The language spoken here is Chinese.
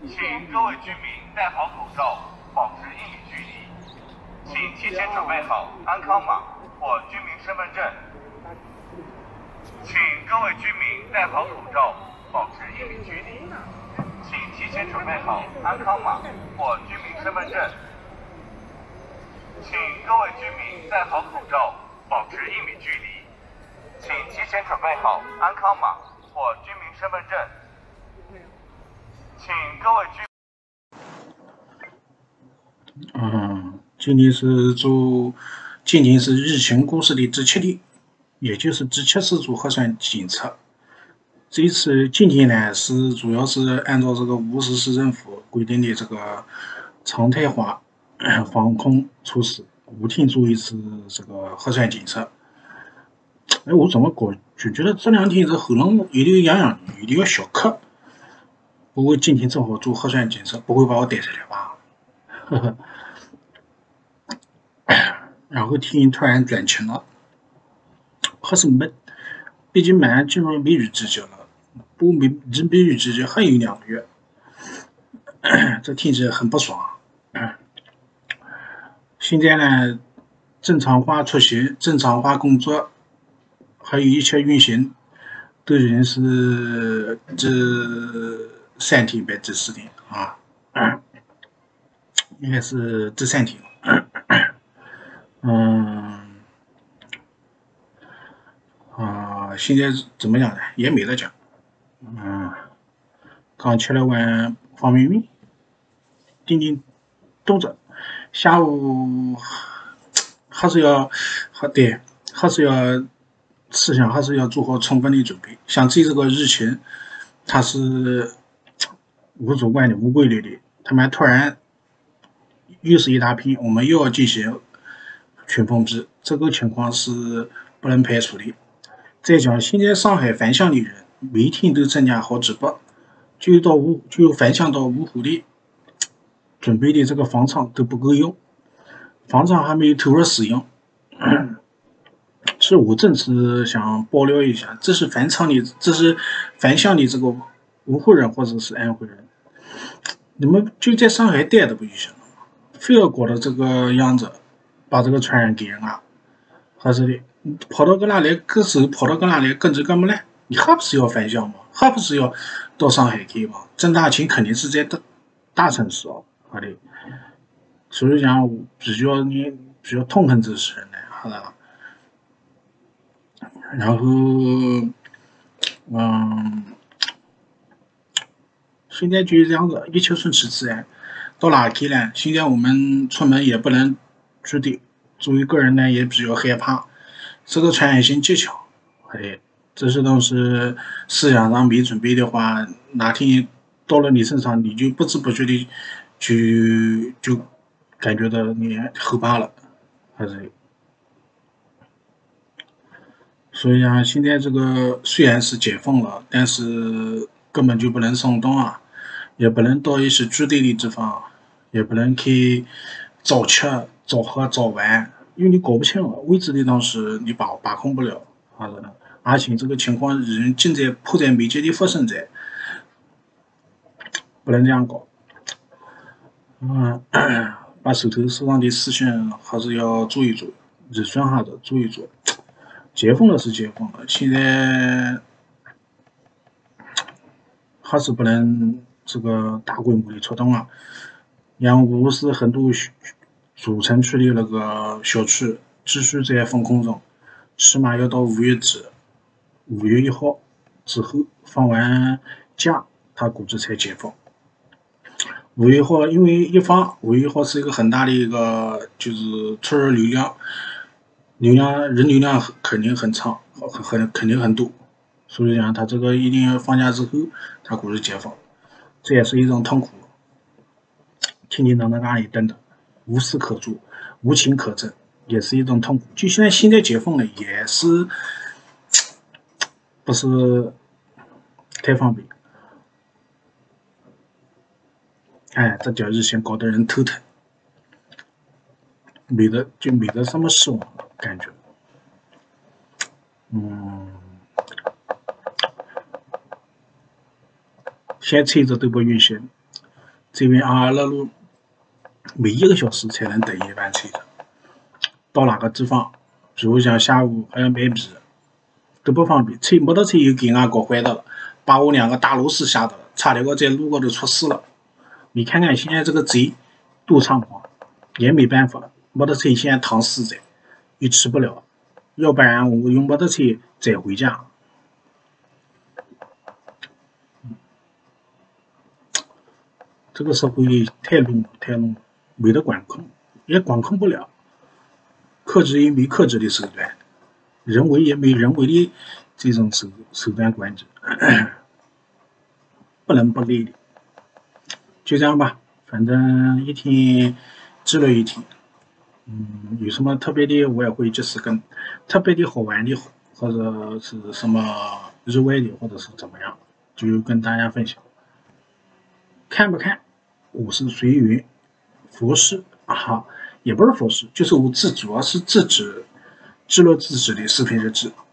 请各位居民戴好口罩，保持1米距离。请提前准备好安康码或居民身份证。请各位居民戴好口罩，保持1米距离。请提前准备好安康码或居民身份证。请各位居民戴好口罩，保持1米距离。请提前准备好安康码或居民身份证。请各位居。 今天是日前过世的第7天，也就是第70组核酸检测。这次今天呢，主要是按照这个无锡市政府规定的这个常态化防控措施，5天做一次这个核酸检测。我怎么就觉得这2天这喉咙有点痒痒，有点小咳。不过今天正好做核酸检测，不会把我逮出来吧？呵呵。然后天突然转晴了，还是闷，毕竟马上进入梅雨季节了。不过离梅雨季节还有2个月，这天气很不爽。现在呢，正常化出行、正常化工作，还有一切运行，都已经是这3天吧，第4天啊，应该是第3天了。现在怎么讲呢？也没得讲。刚吃了碗方便面，顶顶肚子。下午还是要思想还是要做好充分的准备。像这个疫情，它是无主观的、无规律的，他们突然又是一大片，我们又要进行群封制，这个情况是不能排除的。再讲，现在上海返乡的人每天都增加好几百，就返乡到芜湖的准备的这个房场都不够用，房场还没有投入使用。是我正是想爆料一下，这是返乡的这个芜湖人或者是安徽人，你们就在上海待着不就行了吗？非要搞到这个样子，把这个传染给人啊？还是的，跑到搁哪来，歌手跑到搁哪来，跟着干么来？你还不是要返乡吗？还不是要到上海去吗？挣大钱肯定是在大城市哦，好的。所以讲，比较痛恨这些人呢，好的。然后，现在就是这样子，一切顺其自然。到哪去呢？现在我们出门也不能住的，作为个人呢也比较害怕，这个传染性极强。这些东西思想上没准备的话，哪天到了你身上，你就不知不觉的就感觉到你后怕了，还是。所以啊，现在这个虽然是解封了，但是根本就不能松动啊，也不能到一些住对的地方，也不能去早吃早喝早玩，因为你搞不清了未知的东西，你把控不了，而且这个情况已经迫在眉睫的发生在，不能这样搞。把手上的事情还是要做一做，理顺下的做一做。解封了是解封了，现在还是不能这个大规模的出动啊。像无锡很多主城区的那个小区继续在封控中，起码要到5月底，5月1号之后放完假，他估计才解封。5月1号，因为5月1号是一个很大的一个就是出入人流量肯定很长，肯定很多，所以讲他这个一定要放假之后，他估计解封，这也是一种痛苦。天天在那里等等，无事可做，无情可证，也是一种痛苦。就现在解封了，也是不是太方便。这叫日线搞得人头疼，没得什么希望感觉。现在车子都不运行， 这边阿尔勒路每1个小时才能等一班车的。到哪个地方，比如像下午还要买米，都不方便。摩托车又给俺搞坏的了，把我2个大螺丝吓到了，差点在路高头出事了。你看看现在这个贼多猖狂，也没办法，摩托车现在躺死在，又骑不了，要不然我用摩托车载回家。这个社会太乱了，太乱了，没得管控，也管控不了，克制也没克制的手段，人为也没人为的这种手段管制，不能不累的。就这样吧，反正一天记录一天。有什么特别的我也会及时跟，特别的好玩的或者是什么意外的或者是怎么样，就跟大家分享。看不看，我是随缘。佛事也不是佛事，就是我主要是自己记录自己的视频日志。